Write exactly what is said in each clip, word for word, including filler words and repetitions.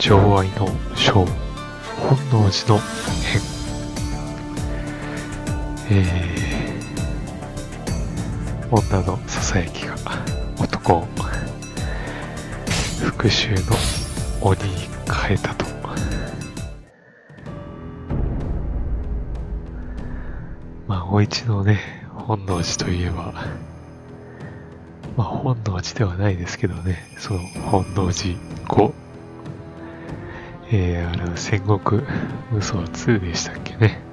情愛の章、本能寺の変。えー、女のささやきが男を復讐の鬼に変えたと。まあ、お市のね、本能寺といえば、まあ、本能寺ではないですけどね、その本能寺ご、えー、あの戦国無双ツーでしたっけね。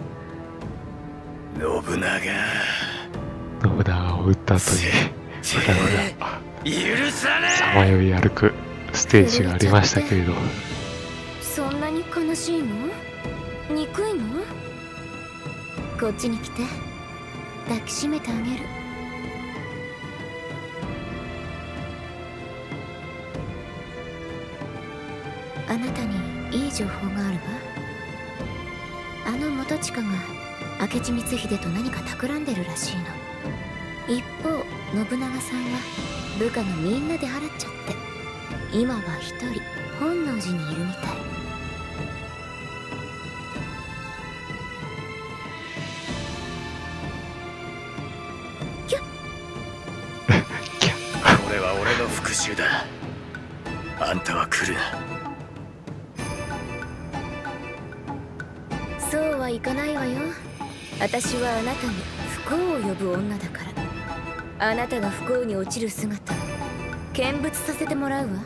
信長信長を撃った後にフラフラ許さねさまよい歩くステージがありましたけれど、 そんなに悲しいの？憎いの？こっちに来て抱きしめてあげる。あなたにいい情報があるわ。あの元親が明智光秀と何か企んでるらしいの。一方信長さんは部下がみんな出払っちゃって今は一人本能寺にいるみたい。キャッこれは俺の復讐だ。あんたは来るな。 そうはいかないわよ。私はあなたに不幸を呼ぶ女だから。あなたが不幸に落ちる姿見物させてもらうわ。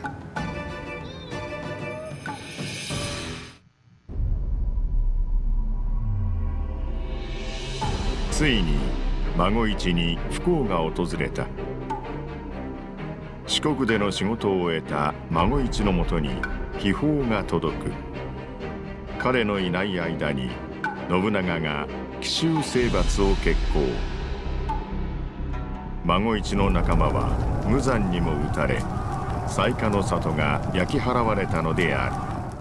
ついに孫市に不幸が訪れた。四国での仕事を終えた孫市のもとに秘宝が届く。彼のいない間に信長が奇襲征伐を決行。孫市の仲間は無残にも撃たれ、雑賀の里が焼き払われたのである。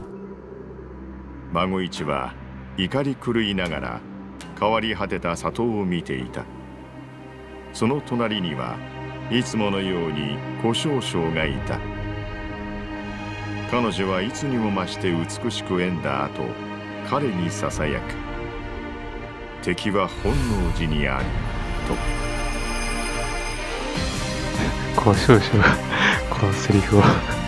孫市は怒り狂いながら変わり果てた里を見ていた。その隣にはいつものように小少将がいた。彼女はいつにも増して美しく演んだ後、彼にささやく。敵は本能寺にあると。 小少将がこのセリフを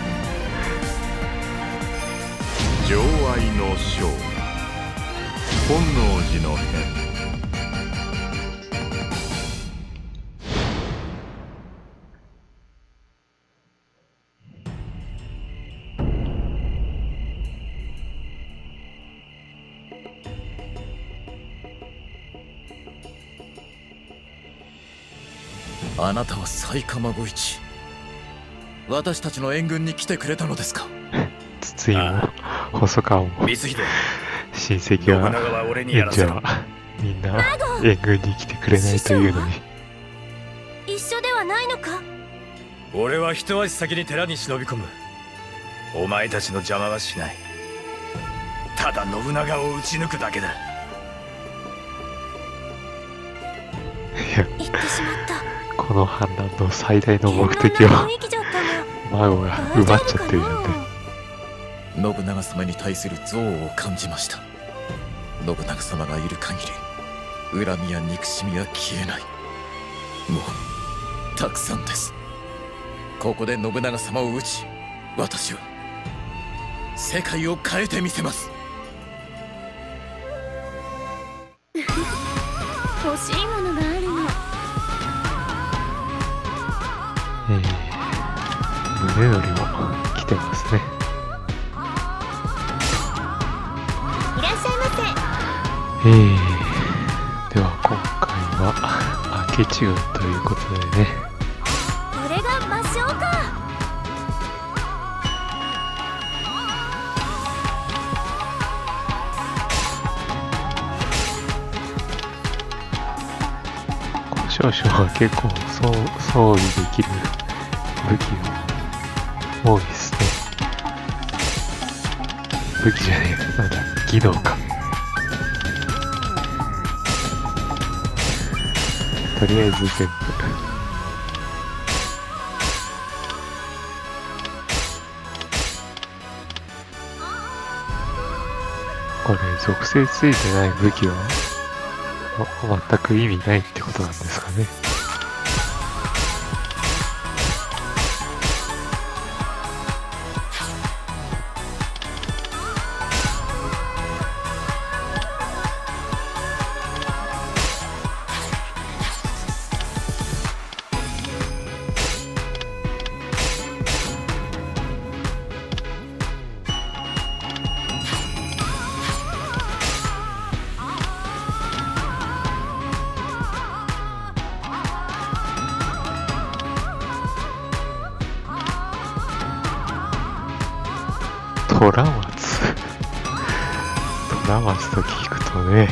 情愛の章、本能寺の変。 あなたは雑賀孫市、私たちの援軍に来てくれたのですか？ 筒井も細川も光秀、 親戚は援者はみんな援軍に来てくれないというのに。 一緒ではないのか？ 俺は一足先に寺に忍び込む。お前たちの邪魔はしない。ただ信長を撃ち抜くだけだ。 いや、 言ってしまった。 この反乱の最大の目的を孫が奪っちゃってるじゃんね。 信長様に対する憎悪を感じました。信長様がいる限り恨みや憎しみは消えない。もうたくさんです。ここで信長様を討ち、私は世界を変えてみせます。 欲しいものがあるの。 えー、宗則も来てますね。 いらっしゃいませ。 えー、では今回は明智軍ということでね。 これが魔性か。 小少将は結構装装備できる武器が多いですね。武器じゃねえ、なんだ、技能か。とりあえず全部属性ついてない武器は、ま、全く意味ないってことなんですかね。トラマツトラマツと聞くとね、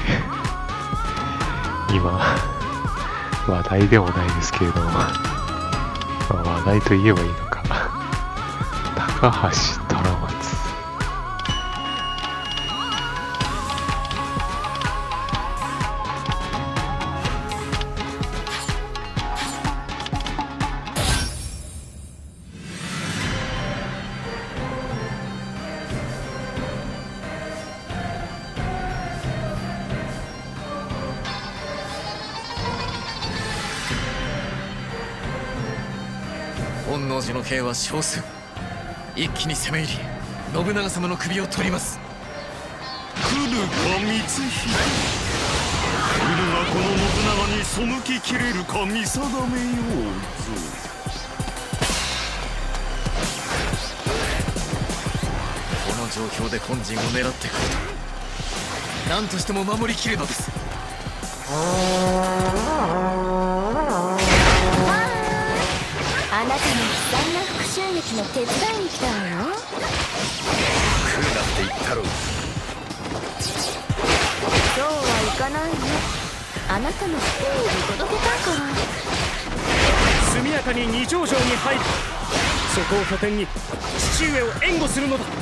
今話題でもないですけれども、まあ、話題と言えばいいのか。高橋トラマツ、 本能寺の兵は少数。一気に攻め入り信長様の首を取ります。 来るか光秀、来るがこの信長に背ききれるか見定めようぞ。 この状況で本陣を狙ってくると何としても守りきるのです。 あなたの悲惨な復讐劇の手伝いに来たわよ。 来るなって言ったろう。 そうはいかないの。あなたの不幸を見届けたいから。 速やかに二条城に入る。そこを拠点に父上を援護するのだ。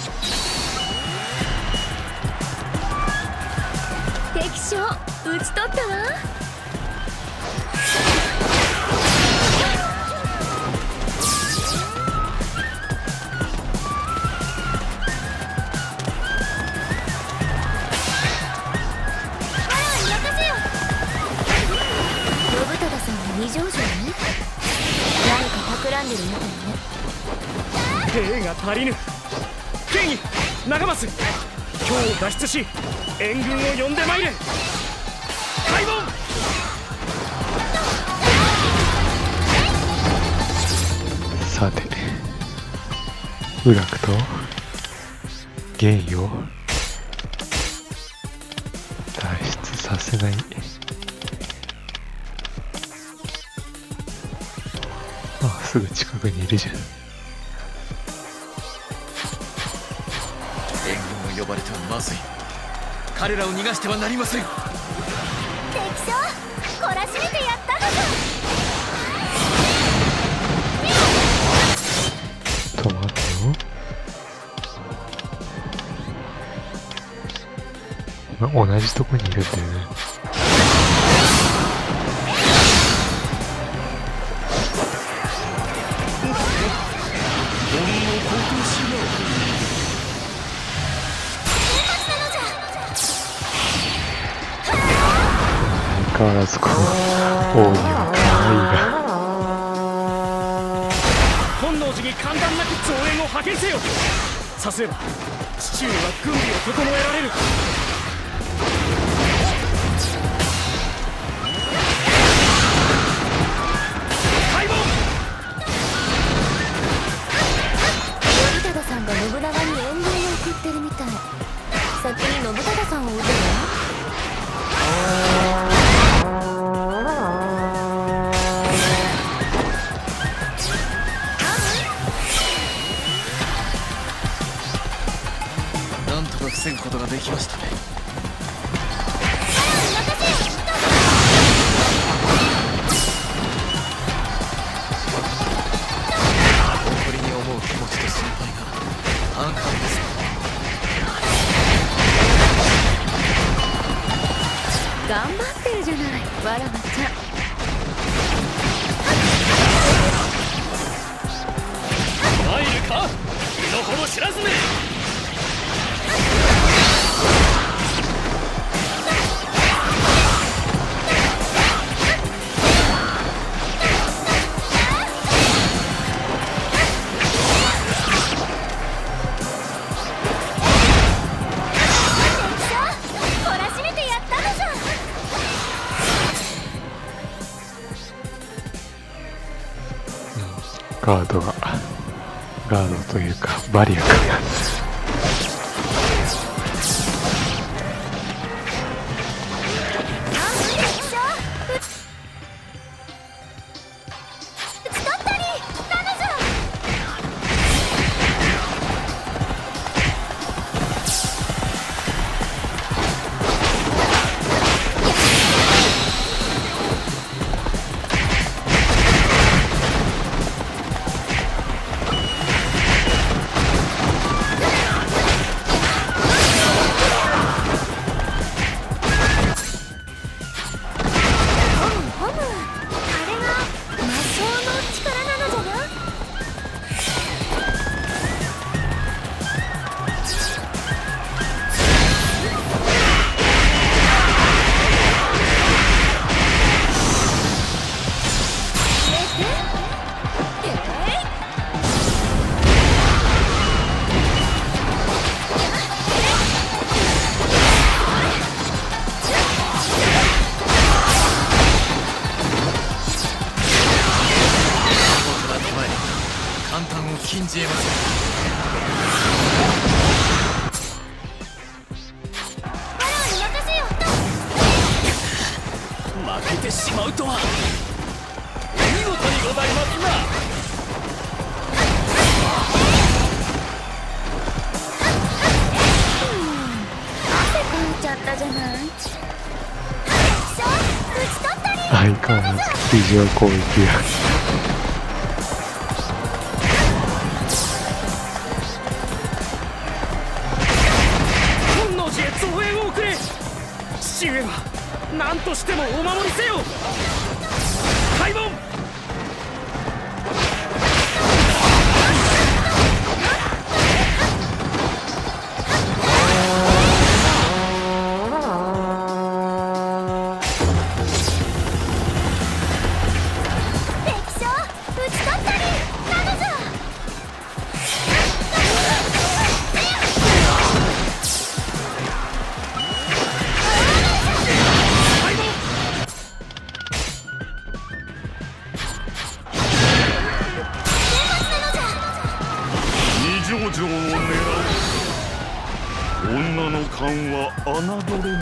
敵将討ち取ったわ。二条城に何か企んでるみたいね。 兵が足りぬ。剣意長政、今日を脱出し援軍を呼んでまいれ。開門。 さて、宇楽と玄意を脱出させない。あ、すぐ近くにいるじゃん。 援軍を呼ばれてはまずい。彼らを逃がしてはなりません。 敵将懲らしめてやったのさ。 ちょっと待ってよ。今同じとこにいるんだよね。相変わらずこの王には可愛いが。 本能寺に簡単なく増援を派遣せよ。さすれば父上は軍備を整えられる。開門。 頼忠さんが信長に援軍を送ってるみたい。先に信忠さんを撃てば。 なんとか防ぐことができましたね。誇りに思う気持ちと心配が半々です。 頑張ってるじゃない、わらわちゃん。 参るか、身の程知らずめ。 ガードがガードというかバリアかな。 禁じ得ません。負けてしまうとは見事にございますな。 汗かいちゃったじゃない。 相変わらず非常攻撃が父上は何としてもお守りせよ。開門。 女の勘は侮れぬ。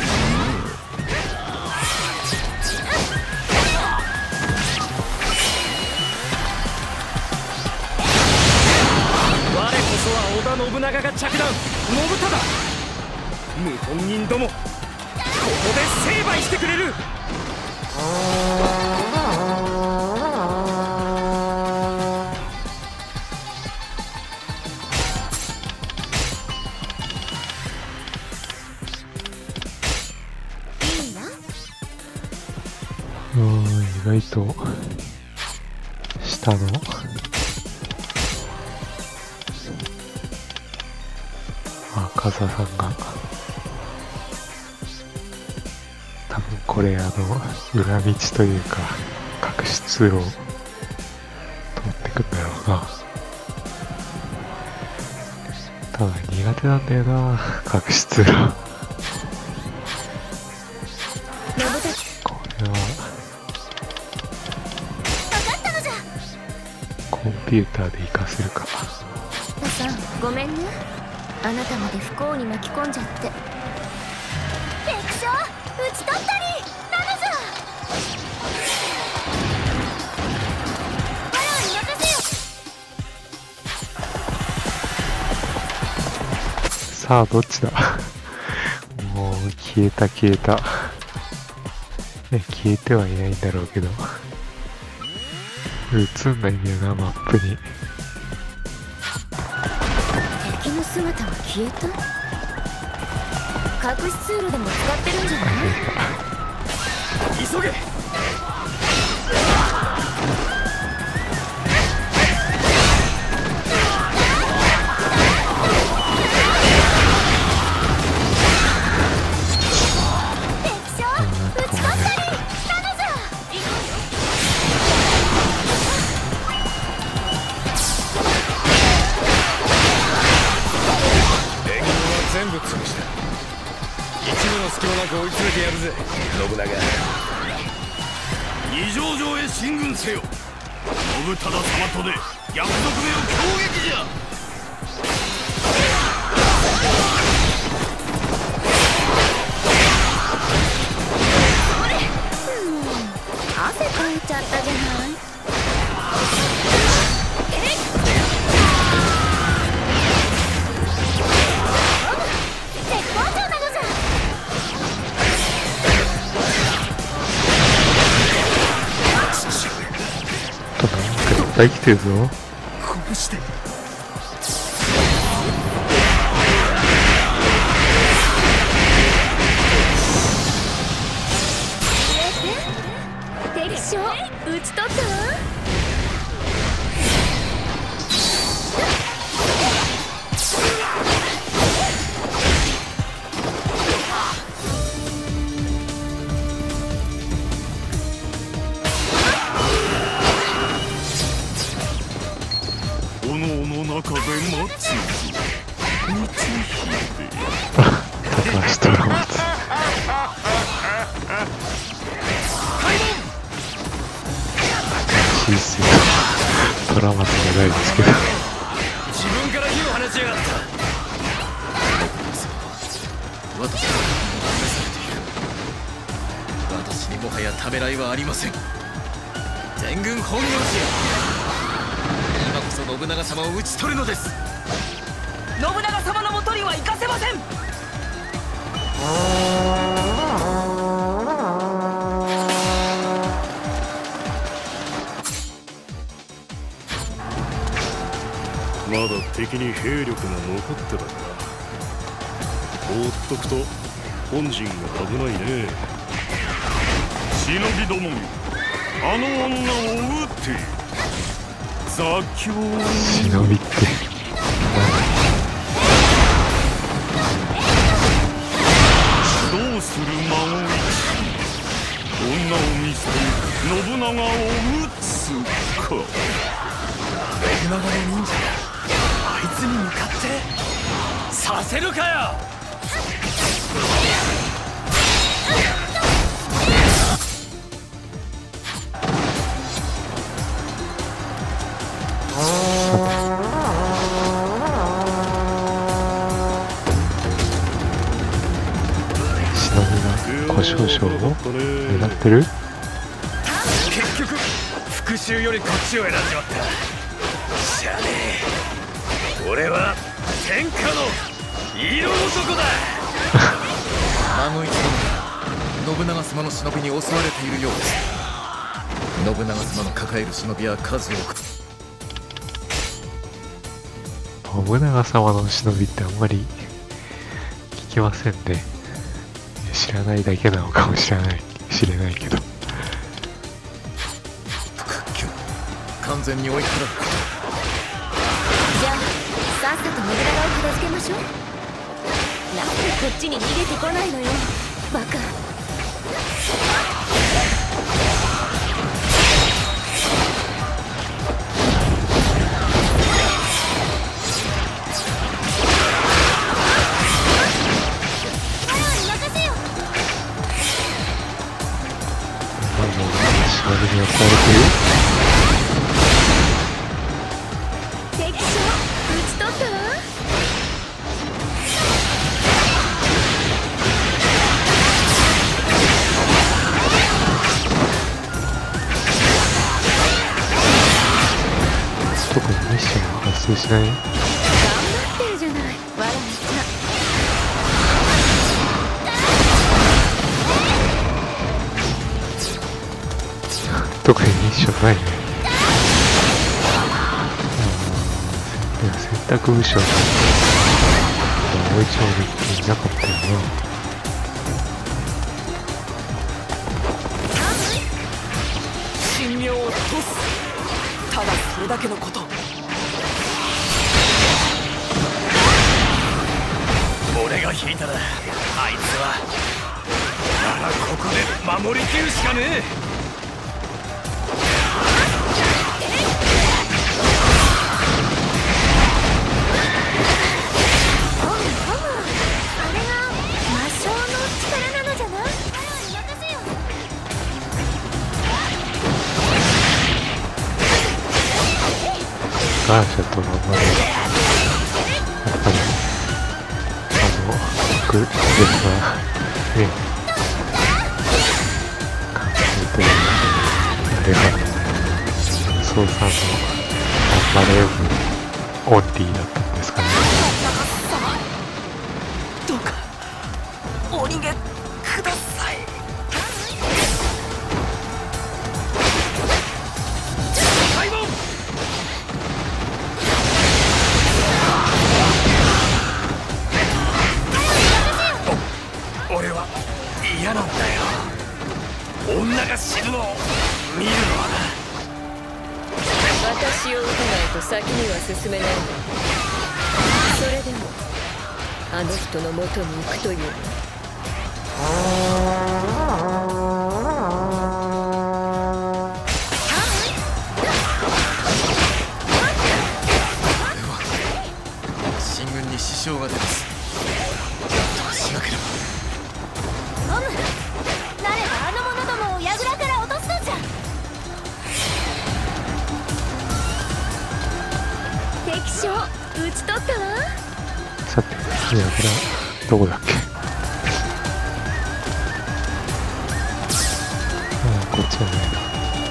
我こそは織田信長が着弾。信忠謀反人ども、ここで成敗してくれる。 うん、意外と下のあ、風さんが多分これあの裏道というか隠し通路を通ってくんだろうな。ただ苦手なんだよな、隠し通路。これはコンピューターで活かせるか。 タさん、ごめんね。あなたまで不幸に巻き込んじゃって。敵将討ち取ったりなのぞ。我らに任せよ。 さあどっちだ。もう消えた消えたね、消えてはいないんだろうけど映んないんだよな、マップに。 敵の姿が消えた。隠し通路でも使ってるんじゃない？ 急げ。全部潰した。一部の隙間なく追い詰めてやるぜ、信長。 二条城へ進軍せよ。 信忠様とで約束めを攻撃じゃ。 汗かいちゃったじゃない。絶好調なのさ。 となんかいっぱい来てるぞ。 こうして敵将討ち取ったわ。 炎の中で待つ光秀。 高橋虎松。新しい虎松じゃないですけど。 自分から火を放ちやがった。 私は試されている。私にもはやためらいはありません。全軍本能寺、今こそ信長様を討ち取るのです。 信長様のもとには行かせません。 まだ敵に兵力が残ってたか。放っとくと本陣が危ないね。忍びどもよ、あの女を撃って雑居忍びってどうする孫一。女を見捨て信長を撃つか。 信長の忍者があいつに向かってさせるかよ。 忍びが小少々を狙ってる。 結局復讐よりこっちを選んじまった。しゃあねえ、俺は天下の色男だ。 孫一殿が信長様の忍びに襲われているようです。信長様の抱える忍びは数多く。 信長様の忍びってあんまり聞きませんね。知らないだけなのかもしれない知れないけど。 屈強、完全に追い払うこと。 じゃあさっさと信長を片付けましょう。なんでこっちに逃げてこないのよ、バカ。 忍びに襲われてる。 敵将討ち取ったわ。 特にミッションは発生しない。 頑張ってるじゃない、わらわちゃん。 特にミッションないね。いや選択武将もう一応できなかったよな。 神妙を落とす、ただそれだけのこと。俺が引いたらあいつはならここで守りきるしかねえ。 感謝と頑張れ。やっぱり、あの、僕ですが、ね、考えて、あれが、そうさんの頑張れるオンリーだったんですかね。 どうかお逃げください。開門。お俺は嫌なんだよ、女が死ぬのを見るのはな。 私を撃たないと先には進めないんだ。それでもあの人の元に行くというの。 進軍に支障が出ます。どうしなければ。 オム、なればあの者どもを櫓から落とすのじゃ。敵将討ち取ったわ。 さて、次はこれはどこだっけ。ああ、こっちじゃないな。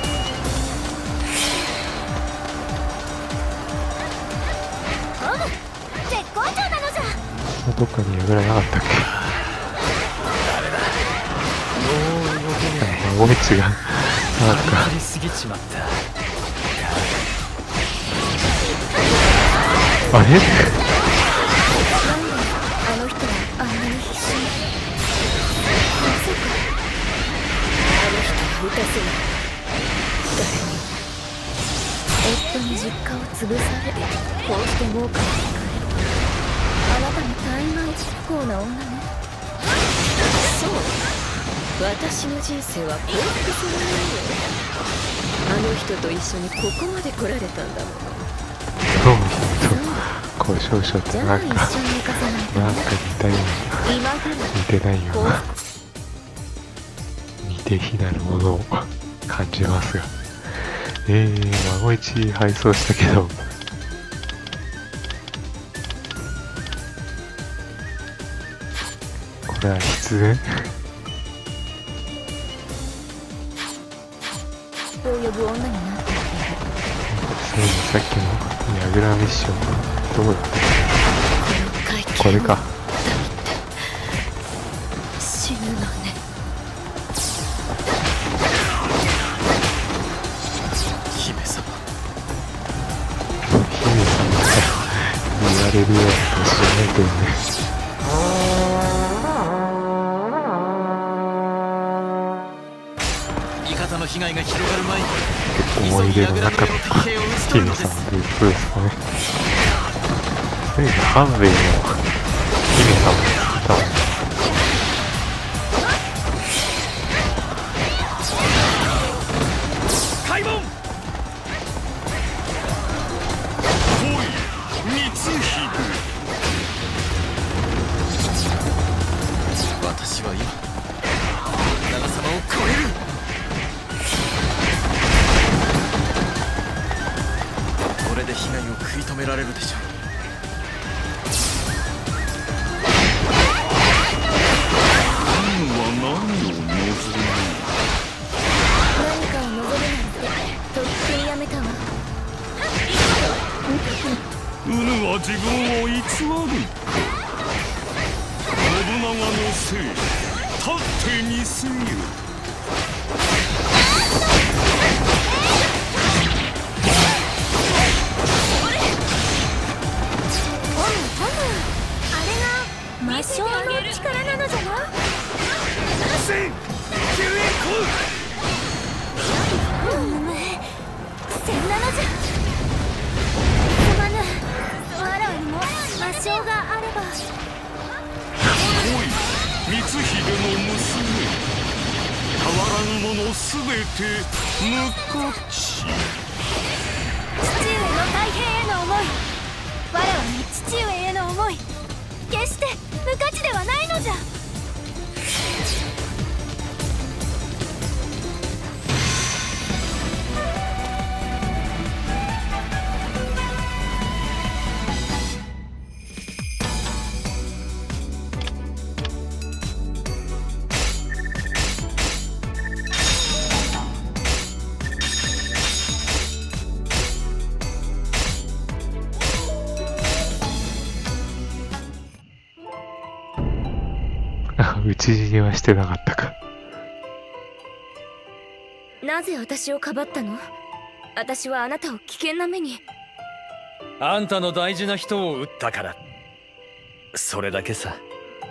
オム、絶好調なのじゃ。 どっかに櫓なかったっけ。孫道がなんかりすぎちまった。 あれあの人はあんなに必死に。まさかあの人は撃たせない。 夫に実家を潰され、こうして豪華に使え。あなたも大概不幸な女ね。 そう、私の人生は幸福するのよ。あの人と一緒にここまで来られたんだもの。 どうも交渉書ってじゃあ一なんか緒に行かせないとなんかね。 似たよう今ぐらいな似てないような似て非なるものを感じますが、えー、孫一配送したけどこれは必然を呼ぶ女になっている。 そういえばさっきの櫓ミッションどこだったっけ。これか。 死ぬのね。 姫様。 姫様が言われるような年じゃないけどね。 味方の被害が広がる前に思い出の中の姫様ということですかね。そういうハンベイの姫様だった。 開門。 私は今長様を超える。これで被害を食い止められるでしょう。 運は何を望む。 何かを望むなんてとっくにやめたわ。 ウヌは自分を偽る。信長のせい、立ってみすぎる。 おむおむ、あれが魔性の力なのじゃな。 せん、救援うむ、戦なのじゃ。すまぬ、わらわにも魔性があれば。 おい、光秀の娘、変わらぬものすべて無価値。 父上の太平への思い、わらわに父上への思い、決して無価値ではないのじゃ。 ち逃げはしてなかったか。 なぜ私をかばったの？私はあなたを危険な目に。 あんたの大事な人を撃ったから、それだけさ。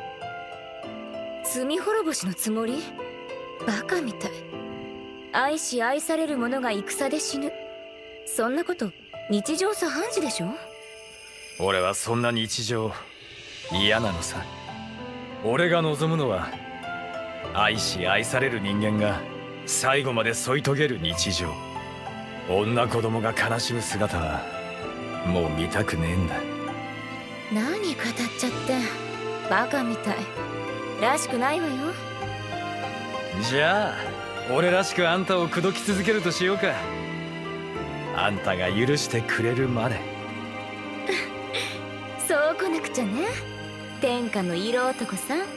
罪滅ぼしのつもり？バカみたい。愛し愛される者が戦で死ぬ、そんなこと日常茶飯事でしょ。 俺はそんな日常嫌なのさ。俺が望むのは愛し愛される人間が最後まで添い遂げる日常。女子供が悲しむ姿はもう見たくねえんだ。 何語っちゃって、バカみたい。らしくないわよ。 じゃあ俺らしくあんたを口説き続けるとしようか。あんたが許してくれるまで。 そうこなくちゃね、天下の色男さん。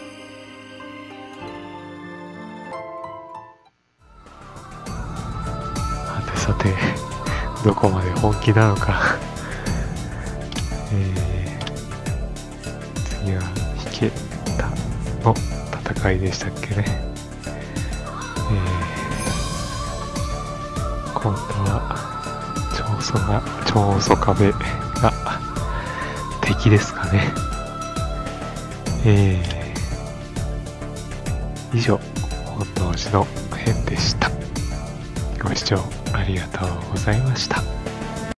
さてさて、どこまで本気なのか。えー、次は引けたの戦いでしたっけね。えー、今度は長宗が長宗壁が敵ですかね。えー、以上本能寺の変でした。ご視聴ありがとうございました。